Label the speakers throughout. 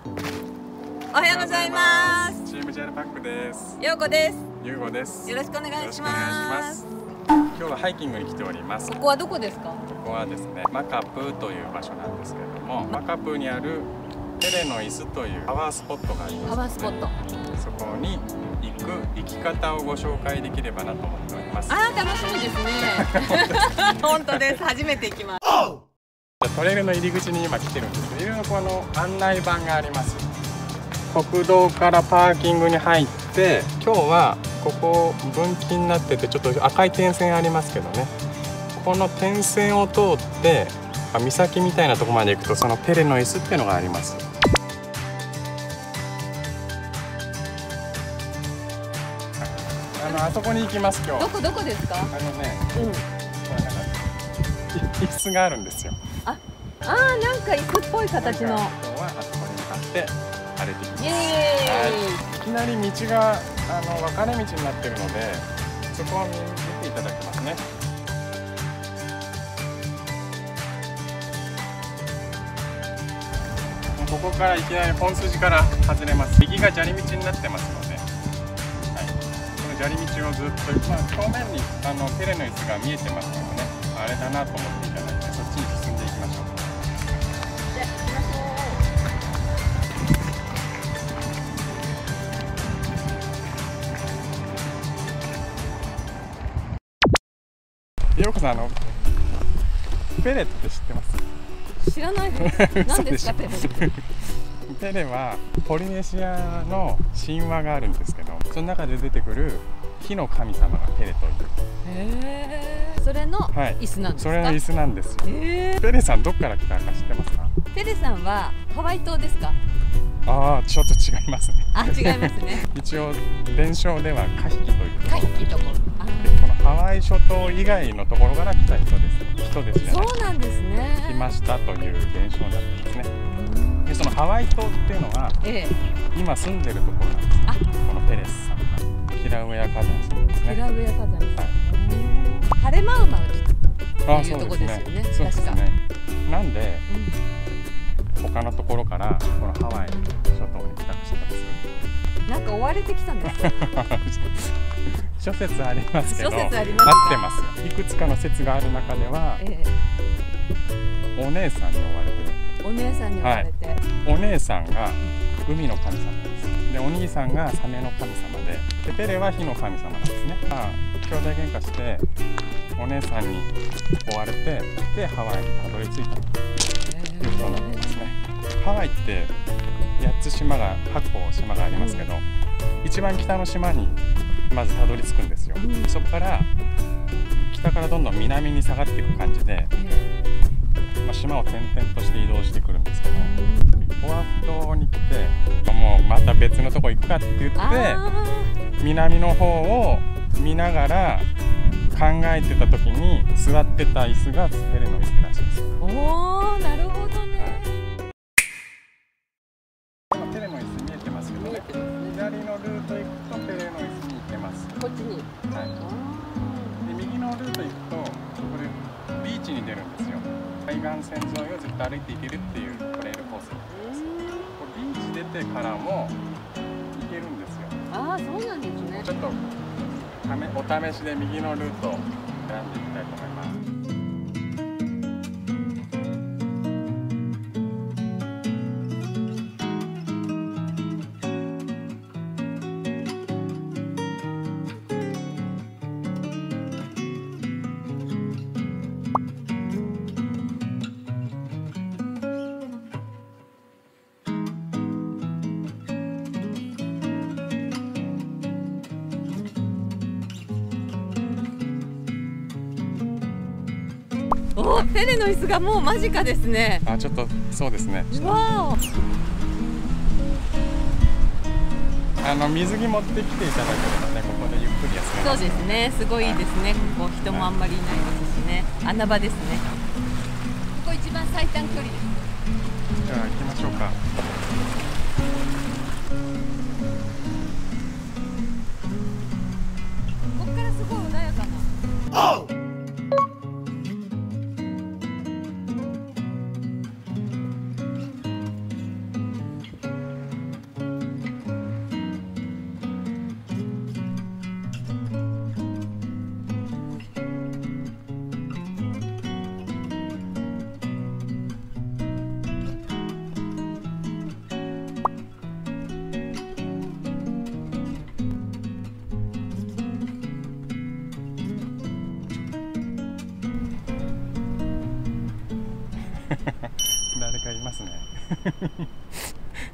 Speaker 1: おはようございます。
Speaker 2: チームジャルパックです。
Speaker 1: ようこです。
Speaker 2: ゆうごです。
Speaker 1: よろしくお願いします。
Speaker 2: 今日はハイキングに来ております。
Speaker 1: ここはどこですか？
Speaker 2: ここはですね、マカプーという場所なんですけれども、マカプーにあるペレの椅子というパワースポットがあります、ね。
Speaker 1: パワースポット。
Speaker 2: そこに行き方をご紹介できればなと思っております。
Speaker 1: ああ、楽しみですね。本当です。初めて行きます。
Speaker 2: トレイルの入り口に今来てるんですけど、いろいろこの案内板があります。国道からパーキングに入って、今日はここ分岐になっててちょっと赤い点線ありますけどね、この点線を通って岬みたいなところまで行くとそのペレの椅子っていうのがあります。あそこに行きます今日。
Speaker 1: どこですか？
Speaker 2: 椅子があるんですよ。
Speaker 1: なんか椅子っぽい形の。今日
Speaker 2: はあそこに向かって歩いてきます。
Speaker 1: イエーイ。
Speaker 2: いきなり道が分かれ道になっているので、そこを見ていただきますね。ここからいきなり本筋から外れます。右が砂利道になってますので、この砂利道をずっと、正面にペレの椅子が見えてますのでね、あれだなと思っていただいて、そっちに進んでいきましょう。ようこさん、ペレって知ってます？
Speaker 1: 知らないです。何ですかペレ？
Speaker 2: ペレはポリネシアの神話があるんですけど、その中で出てくる火の神様がペレという。
Speaker 1: それの椅子なんですか？
Speaker 2: それの椅子なんですよ。ペレさんどっから来たか知ってますか？
Speaker 1: ペレさんはハワイ島ですか？
Speaker 2: ちょっと違いますね。
Speaker 1: 違いますね。
Speaker 2: 一応伝承ではカヒキという
Speaker 1: カヒキところ。
Speaker 2: このハワイ諸島以外のところから来た人です。人ですじゃない。
Speaker 1: そうなんですね。
Speaker 2: 来ましたという伝承になってますね。で、そのハワイ島っていうのは、今住んでるところなんです。このペレスさんがキラウエア火山住んでますね。
Speaker 1: キラウエア火山です。ハレマウマウっていうところですよね。
Speaker 2: そうですね。なんで他のところからこのハワイ諸島に来たか知ってます？
Speaker 1: なんか追われてきたんですか？
Speaker 2: 諸説ありますけど、合ってます。いくつかの説がある中では、お姉さんに追われて、
Speaker 1: お姉さんに追われて、
Speaker 2: お姉さんが海の神様です。で、お兄さんがサメの神様で、ペレは火の神様なんですね。兄弟喧嘩してお姉さんに追われて、でハワイにたどり着いたということになってますね。ハワイって8個島がありますけど、一番北の島にまずたどり着くんですよ。そこから北からどんどん南に下がっていく感じで、島を転々として移動してくるんですけど、オアフ島に来てもうまた別のとこ行くかって言って南の方を見ながら考えてた時に座ってた椅子がペレの椅子らしいです。
Speaker 1: なるほどね。
Speaker 2: 今ペレの椅子見えてますけどね、左のルート行くとペレの椅子に行けます。
Speaker 1: こっちに。
Speaker 2: で、右のルート行くとこれビーチに出るんですよ。海岸線沿いをずっと歩いていけるっていうトレイルコースになります。ビーチ出てからも行けるんですよ。
Speaker 1: そうなんですね。
Speaker 2: ちょっとお試しで右のルートを選んでいきたいと思います。
Speaker 1: ペレの椅子がもう間近ですね。
Speaker 2: ちょっとそうですね。
Speaker 1: わ
Speaker 2: お。水着持ってきていただければね、ここでゆっくり休めます。
Speaker 1: そうですね。すごいいいですね。ここ人もあんまりいないですしね。穴場ですね。ここ一番最短距離です。
Speaker 2: じゃあ行きましょうか。
Speaker 1: ここからすごい穏やかな。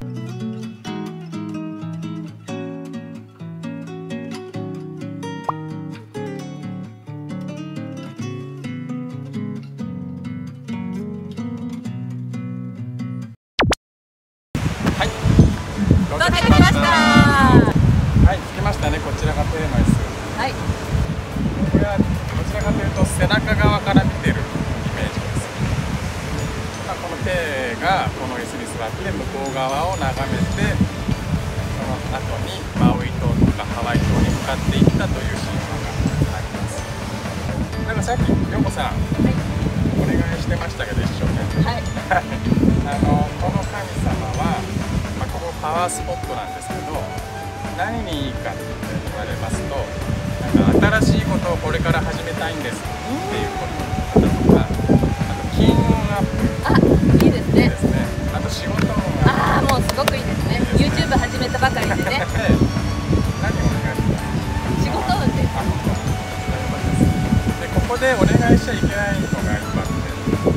Speaker 1: 到着しました。
Speaker 2: はい、着きましたね。こちらがペレの椅子。
Speaker 1: はい。
Speaker 2: これはどちらかというと背中側から見てるイメージです。このペレがこの椅子に座って向こう側を眺めて、その後にマウイ島とかハワイ島に向かっていったという神話があります。なんかさっきヨコさん、お願いしてましたけど一生懸命。
Speaker 1: はい。
Speaker 2: この神様は、ここパワースポットなんですけど、何にいいかって言われますと、なんか新しいことをこれから始めたいんですっていうこととか、あと金運アップ。
Speaker 1: あ、いいですね。
Speaker 2: ですね。あと仕事運
Speaker 1: ああ、もうすごくいいですね。YouTube 始めたばかりでね。
Speaker 2: 何をお願いします？
Speaker 1: 仕事運です。
Speaker 2: で、ここでお願いしちゃいけないのが一個あって、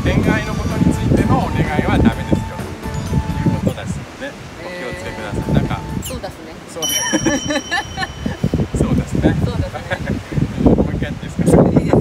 Speaker 2: 恋愛のことについてのお願いはダメですよということですので、お気をつけください。なんか
Speaker 1: そうですね。
Speaker 2: そうですね。そうですね。
Speaker 1: そうですね。
Speaker 2: もう一回やっていいですか？そうですね。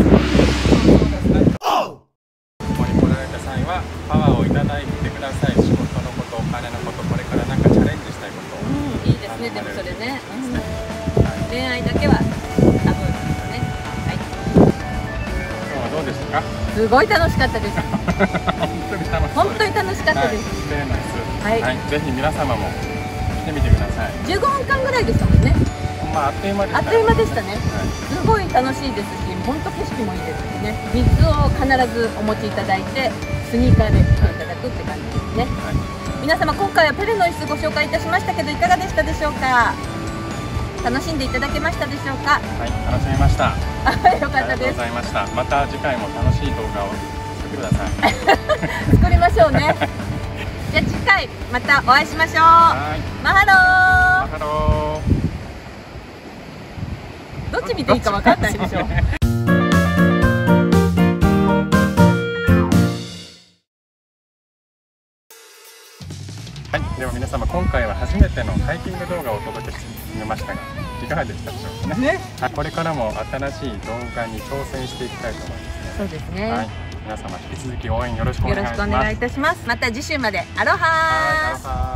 Speaker 2: ここに来られた際はパワーをいただいてください。仕事のこと、お金のこと、これからなんかチャレンジしたいことを。
Speaker 1: いいですね。でもそれね。恋愛だけはタブーですね。はい。
Speaker 2: 今日はどうでしたか？
Speaker 1: すごい楽しかったです。
Speaker 2: 本当に楽しかった。
Speaker 1: 本当に楽しかったです。
Speaker 2: ペレの椅子。
Speaker 1: はい。
Speaker 2: ぜひ皆様も来てみてください。
Speaker 1: 15分間ぐらいでしたもんね。
Speaker 2: あっという間でした。
Speaker 1: あっという間でしたね。すごい楽しいですし、本当景色もいいですしね。水を必ずお持ちいただいて、スニーカーで来ていただくって感じですね。皆様今回はペレの椅子ご紹介いたしましたけど、いかがでしたでしょうか？楽しんでいただけましたでしょうか？
Speaker 2: はい、楽しみました。
Speaker 1: よかったです。
Speaker 2: ありがとうございました。また次回も楽しい動画を作ってください。
Speaker 1: 作りましょうね。じゃあ次回またお会いしましょう。
Speaker 2: はい。
Speaker 1: マハロー。
Speaker 2: マハロー。
Speaker 1: どっち見ていいかわかんないでしょ。
Speaker 2: はい、では皆様今回は初めてのハイキング動画をお届けしてみましたが、いかがでしたでしょうかね。これからも新しい動画に挑戦していきたいと思いますね。
Speaker 1: そうですね。
Speaker 2: はい、皆様引き続き応援よろしくお願いします。
Speaker 1: よろしくお願いいたします。また次週までアロハー。
Speaker 2: はい、アロハー。